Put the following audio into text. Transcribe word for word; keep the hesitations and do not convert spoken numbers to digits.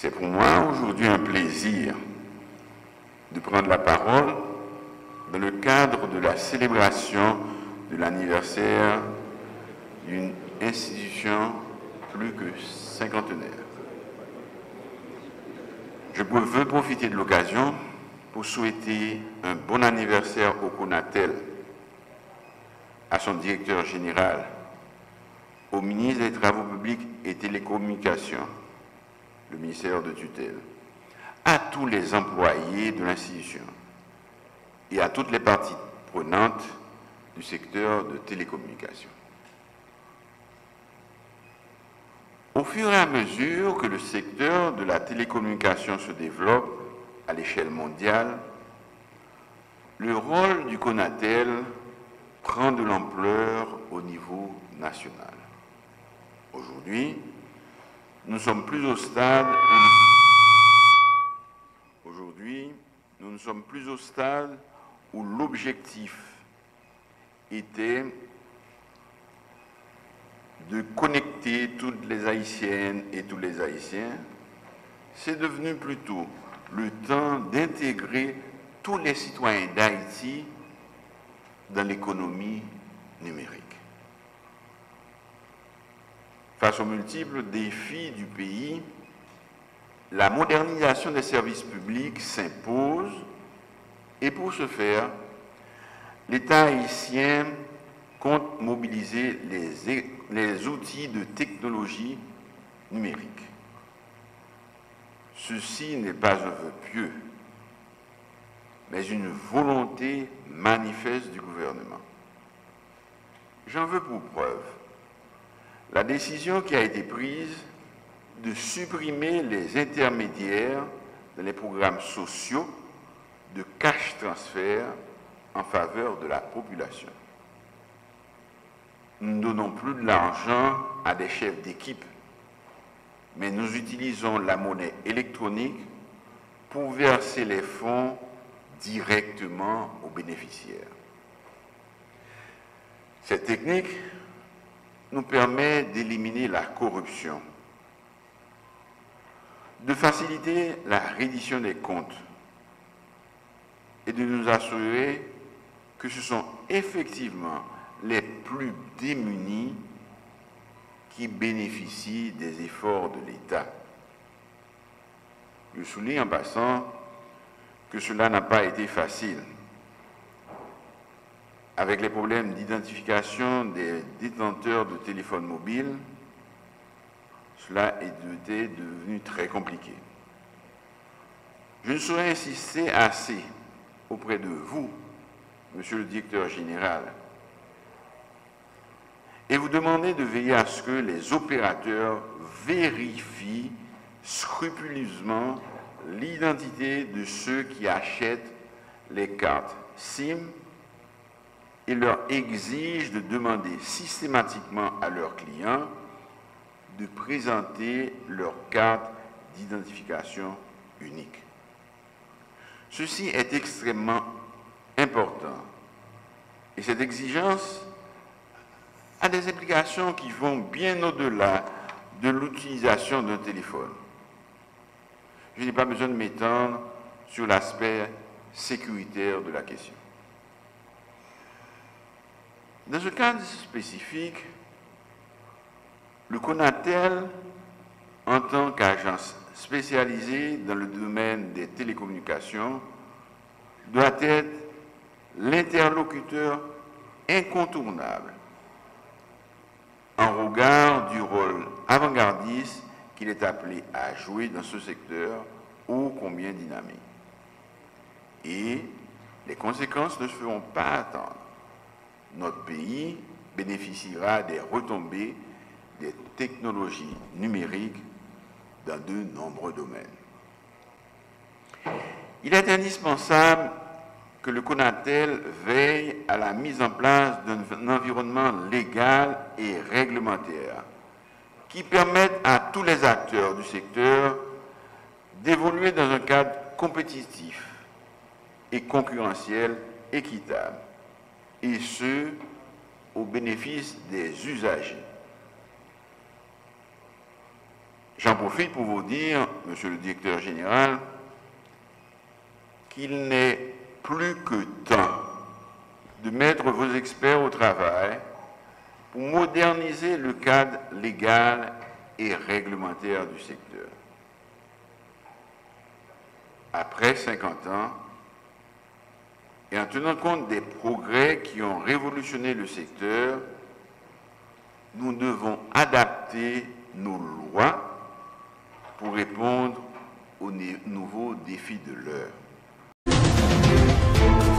C'est pour moi aujourd'hui un plaisir de prendre la parole dans le cadre de la célébration de l'anniversaire d'une institution plus que cinquantenaire. Je veux profiter de l'occasion pour souhaiter un bon anniversaire au CONATEL, à son directeur général, au ministre des Travaux publics et Télécommunications, le ministère de tutelle, à tous les employés de l'institution et à toutes les parties prenantes du secteur de télécommunications. Au fur et à mesure que le secteur de la télécommunication se développe à l'échelle mondiale, le rôle du CONATEL prend de l'ampleur au niveau national. Aujourd'hui, nous sommes plus au stade où, aujourd'hui, nous ne sommes plus au stade où l'objectif était de connecter toutes les Haïtiennes et tous les Haïtiens. C'est devenu plutôt le temps d'intégrer tous les citoyens d'Haïti dans l'économie numérique. Face aux multiples défis du pays, la modernisation des services publics s'impose et pour ce faire, l'État haïtien compte mobiliser les, les outils de technologie numérique. Ceci n'est pas un vœu pieux, mais une volonté manifeste du gouvernement. J'en veux pour preuve la décision qui a été prise de supprimer les intermédiaires dans les programmes sociaux de cash transfert en faveur de la population. Nous ne donnons plus de l'argent à des chefs d'équipe, mais nous utilisons la monnaie électronique pour verser les fonds directement aux bénéficiaires. Cette technique nous permet d'éliminer la corruption, de faciliter la reddition des comptes et de nous assurer que ce sont effectivement les plus démunis qui bénéficient des efforts de l'État. Je souligne en passant que cela n'a pas été facile. Avec les problèmes d'identification des détenteurs de téléphones mobiles, cela est devenu très compliqué. Je ne saurais insister assez auprès de vous, Monsieur le Directeur général, et vous demander de veiller à ce que les opérateurs vérifient scrupuleusement l'identité de ceux qui achètent les cartes SIM et leur exigent de demander systématiquement à leurs clients de présenter leur carte d'identification unique. Ceci est extrêmement important et cette exigence a des implications qui vont bien au-delà de l'utilisation d'un téléphone. Je n'ai pas besoin de m'étendre sur l'aspect sécuritaire de la question. Dans ce cadre spécifique, le CONATEL, en tant qu'agence spécialisée dans le domaine des télécommunications, doit être l'interlocuteur incontournable en regard du rôle avant-gardiste qu'il est appelé à jouer dans ce secteur ô combien dynamique. Et les conséquences ne se feront pas attendre. Notre pays bénéficiera des retombées des technologies numériques dans de nombreux domaines. Il est indispensable que le CONATEL veille à la mise en place d'un environnement légal et réglementaire qui permette à tous les acteurs du secteur d'évoluer dans un cadre compétitif et concurrentiel équitable, et ce, au bénéfice des usagers. J'en profite pour vous dire, monsieur le directeur général, qu'il n'est plus que temps de mettre vos experts au travail pour moderniser le cadre légal et réglementaire du secteur. Après cinquante ans, et en tenant compte des progrès qui ont révolutionné le secteur, nous devons adapter nos lois pour répondre aux nouveaux défis de l'heure.